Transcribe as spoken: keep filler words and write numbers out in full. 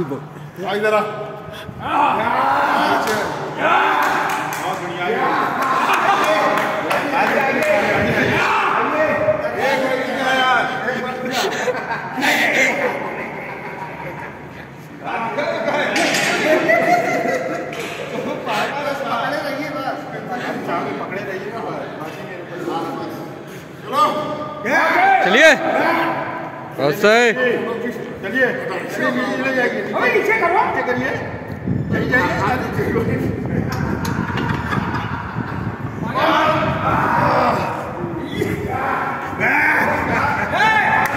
भी बोल इधर चलिए चलिए नीचे करो नीचे करिए जाइए